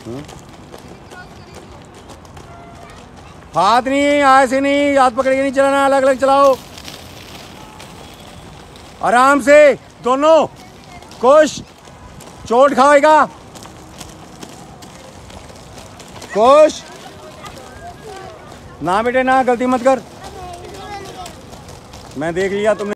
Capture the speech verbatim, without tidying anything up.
हाथ नहीं, ऐसे नहीं, हाथ पकड़ के नहीं चलाना, अलग अलग चलाओ, आराम से दोनों। खुश, चोट खाएगा। खुश ना बेटे ना, गलती मत कर। मैं देख लिया तुमने।